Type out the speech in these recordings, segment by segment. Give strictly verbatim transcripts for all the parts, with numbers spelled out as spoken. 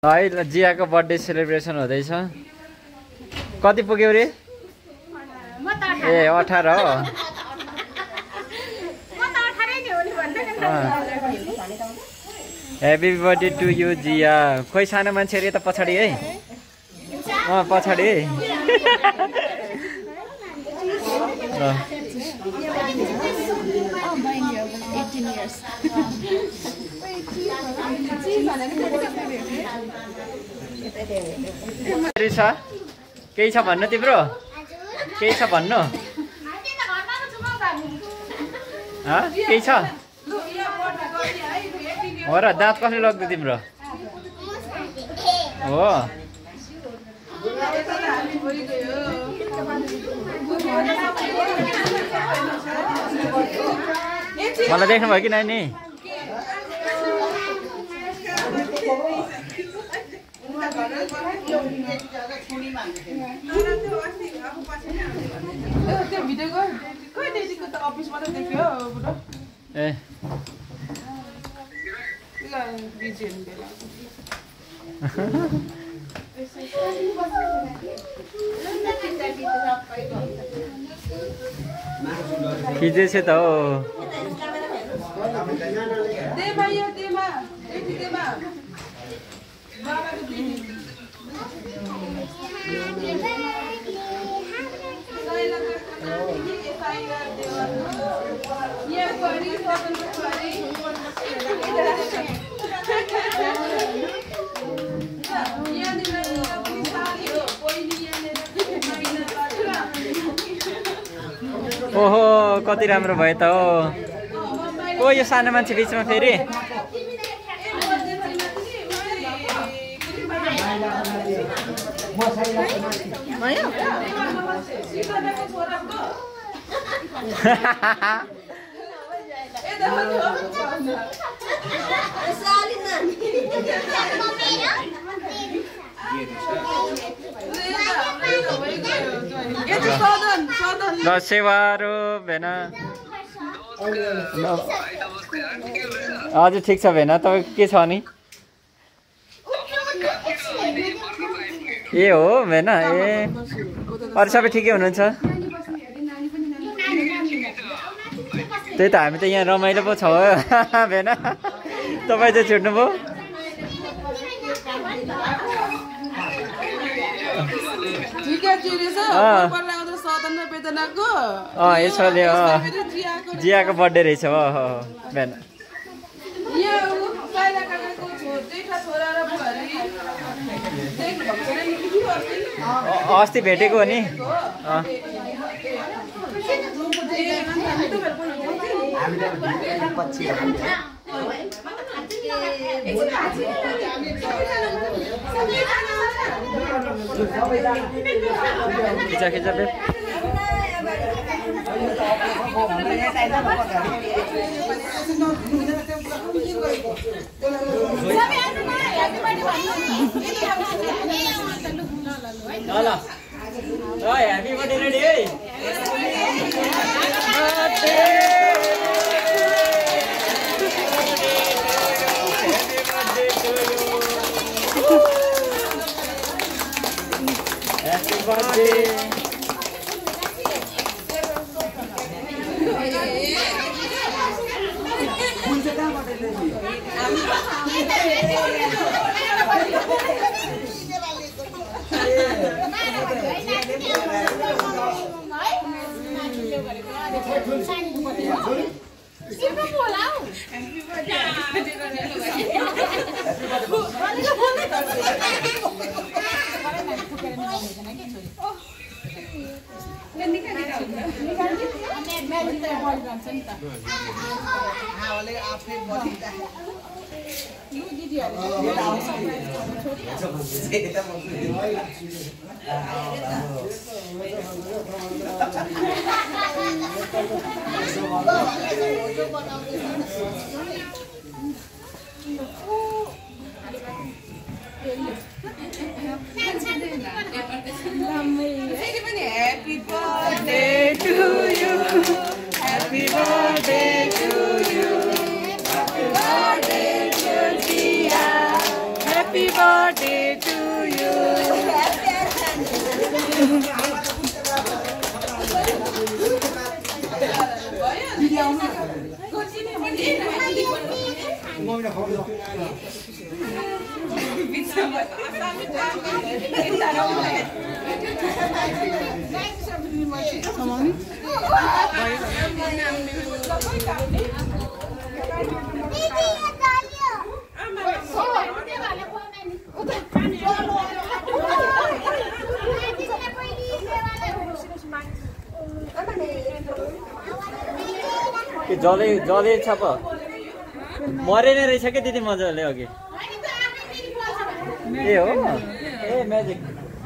है जियाको birthday celebration हुँदैछ। कति पुग्यो रे? ए अठार हो। Happy birthday to you Jiya. खोइ सानो मान्छे अरे त पछाडि है। अँ पछाडि है। केही छ भन्नु तिम्रो? केही छ भन्नु? केही छ? हो र दाँत कसले लग्यो तिम्रो? हो मलाई देख्नु भयो कि नानी? ए खिचेछ त हो। ओहो कति राम्रो भयो त हो। ओ यो सानो मान्छे बिचमा फेरि सेवारो भेना। हजुर ठिक छ भेना। तपाईँ के छ नि? ए हो भेना। ए अरू सबै ठिकै हुनुहुन्छ? त्यही त हामी त यहाँ रमाइलो पो छ भेना। तपाईँ चाहिँ छुट्नुभयो। अँ यसोले जियाको बर्थडे रहेछ हो भेना। अस्ति भेटेको हो नि। खिचा खिचा बे ल ह्यापी बर्थडे रेडी है। Happy birthday. Happy birthday to you. Happy birthday to you. Happy birthday to Jeeya. Happy birthday. birthday to you. के जले जले छ प मरेन रहेछ के दिदी मजाले अघि ए हो ए म्याजिक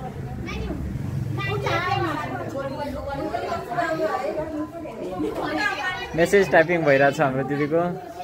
मेसेज टाइपिङ भइरहेछ हाम्रो दिदीको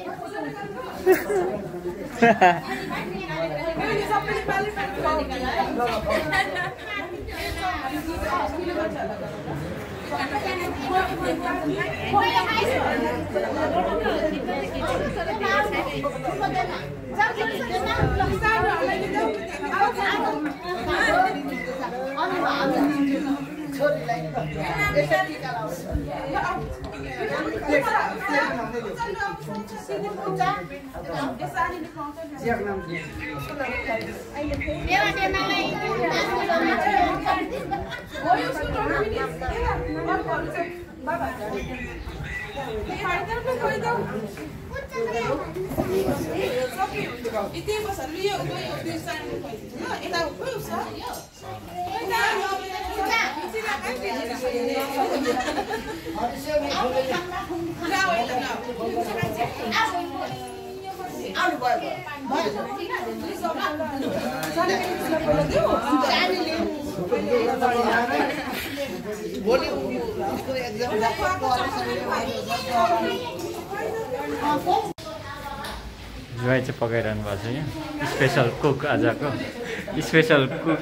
जुवाई चाहिँ पकाइरहनु भएको छ यहाँ स्पेसल कुक आजको स्पेसल कुक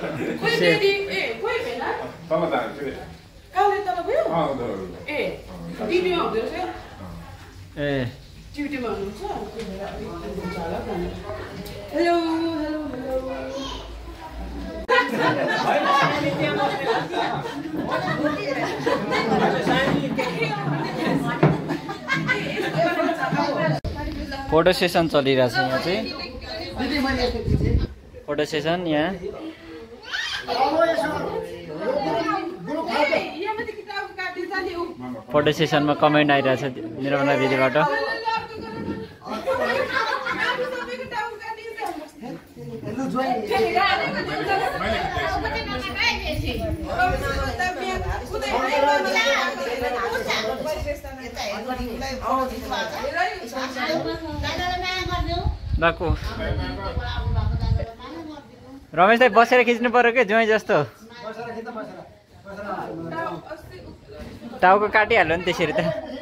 ए हेलो फोटो सेसन चलिरहेछ यहाँ चाहिँ फोटो सेसन यहाँ फोटो सेसनमा कमेन्ट आइरहेछ निरमला दिदीबाट रमेश दाइ बसेर खिच्नु पर्यो के ज्वाइँ जस्तो टाउको काटिहाल्यो नि त्यसरी त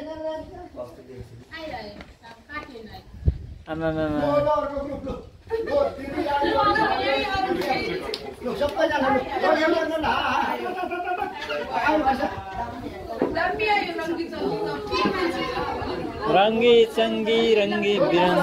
रङ्गी चङ्गी रङ्गी बिरङ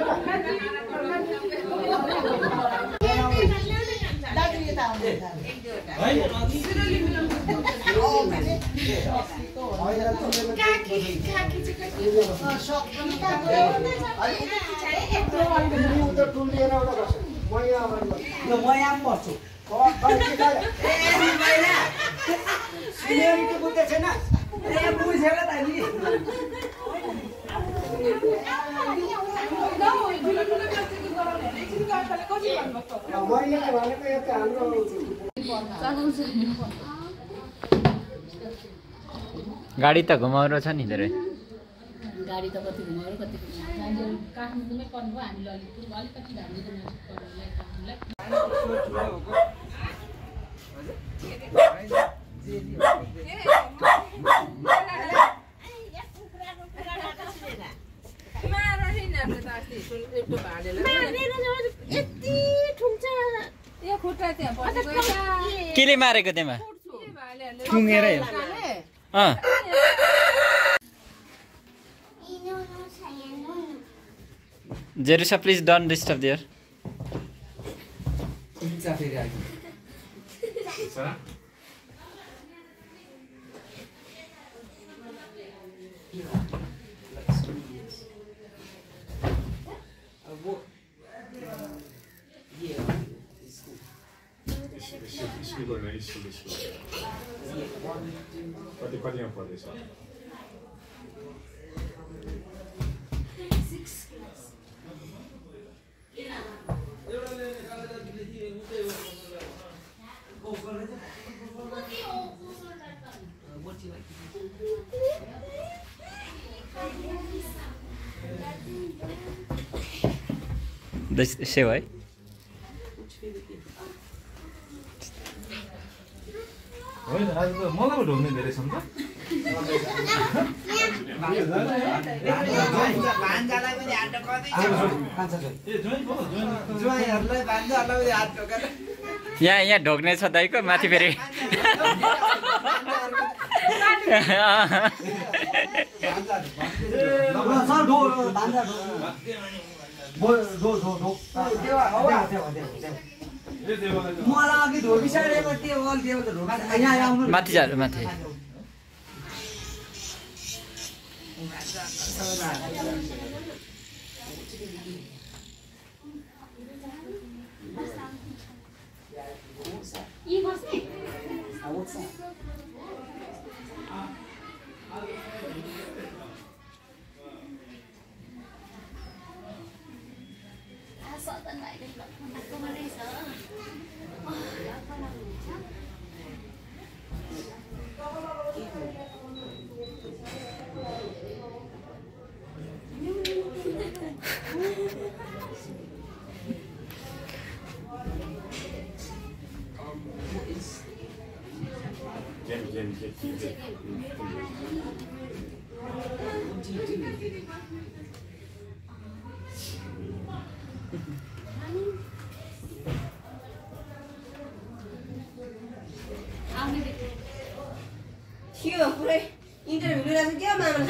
गाडी त घुमाउरो छ नि धेरै गाडी त कति घुमाउरो कति मान्छेहरु काठमाडौँमै पर्नुभयो हामीले अलिपुर अलिकति धार्मिक केले मारेको त्यमा ठुङेर अँ Jerusha, please don't disturb there. हुन्छ फेरि आएको कति कतिमा पढ्दैछ सेवा है होइन आज त मलाई पो ढोग्ने धेरै छन् त यहाँ यहाँ ढोग्ने छ दाइको माथि फेरि माथि जा माथि Game, game, game, game. थियो पुरै इन्टरभ्यु लिएर के मामा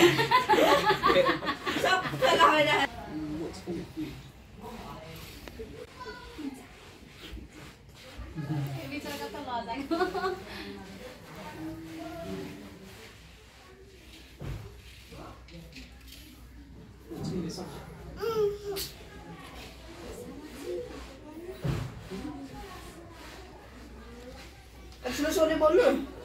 सबै लगाएर ठुलो स्वरले बोल्नु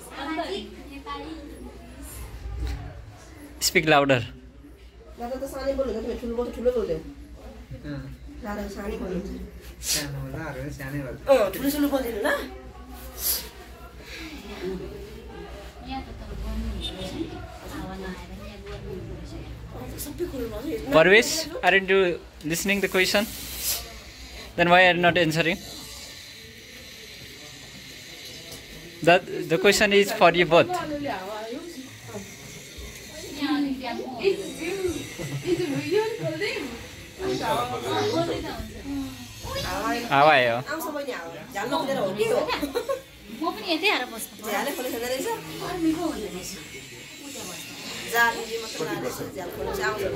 स्पिक लाउडर दादा त सानै बोल्नु त ठुलो बोल्छ ठुलो बोल्यो दादा सानै बोल्नु सानो होला अरे सानै होला अ ठुलो ठुलो बोल्दिनु ल Parvesh, aren't you listening the question? Then why are you not answering? That the question is for you both. How are you? आउँछ बहिनी आऊ झ्याल नखोलेर हो के हो म पनि यतै आएर बस्नु पर्छ झ्यालै खोले छैन रहेछ अर्मीको हुँदो रहेछ झ्याल मात्र लाग्छ झ्याल खोले चाहिँ आउँछ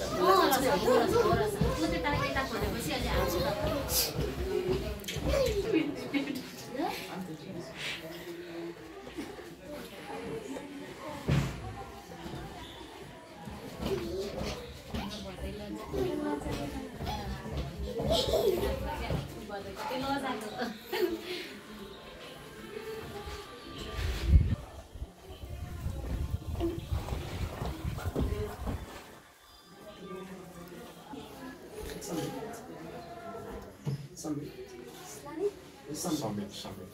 म त्यता यता खोलेपछि अलि आउँछु Summit, summit.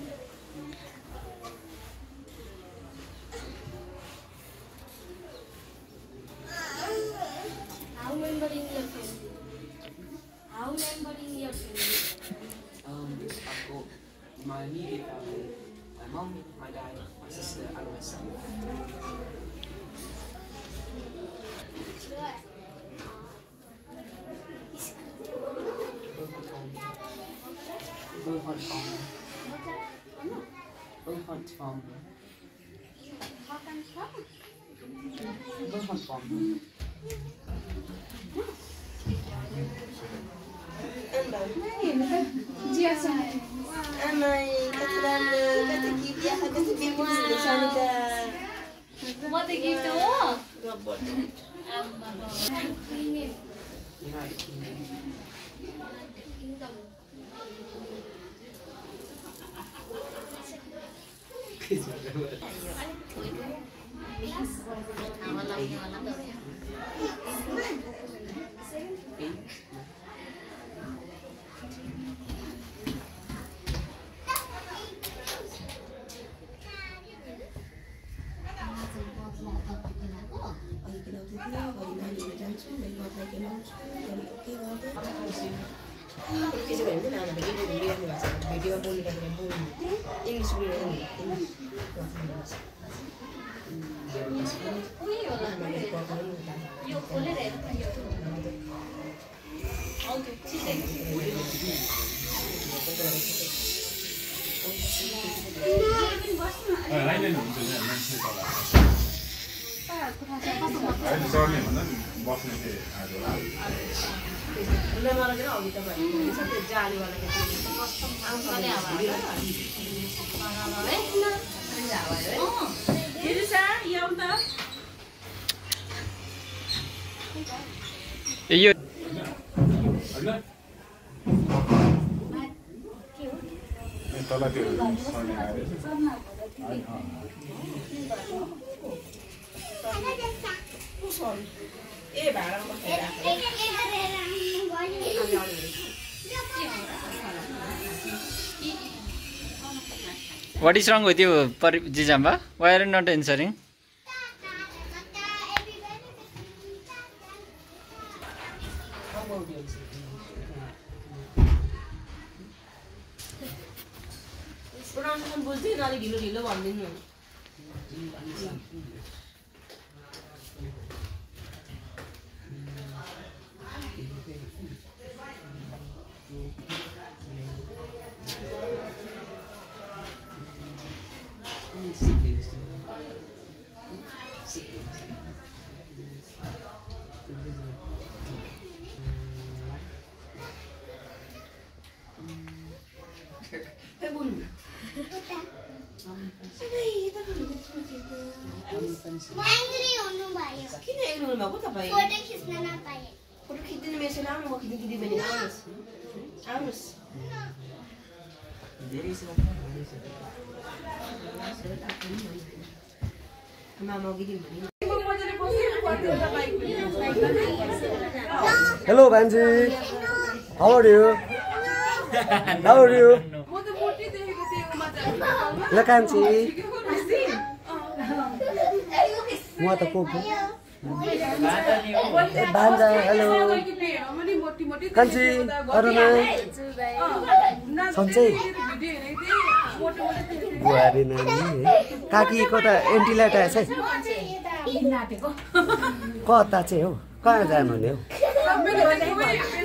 How remembering your family? How remembering your family? Um, I've got my immediate family, my mum, my dad, my sister, and my son. Both hunt farm. Both hunt farm. Both hunt farm. जिया छ आमाई कति राम्रो कति गीत या कति beauty Sanika म त gift हो United Kingdom. यो तल त्यो सर्ने आएर ए भाडामा What is wrong with you, Jijamba? Why are you not answering? pronunciation बुझ्दै नले ढिलो ढिलो भन्दिनु किन एग्नु भएको तपाई फोटो खिच्न नपाए फोटो खिच्दिन मेसेज आउनु म खिच्दिन दिदी बहिनी आउनुस् आउनुस् धेरै छ मामा गिरी भनि Hello, Banji. How are you? How are you? Look, Banji. What a cook. Banda, hello. Kanji, Aruna. Sanjay. Buhari nani. Kaki ko ta empty letter है कता चाहिँ हो कहाँ जानु नि हो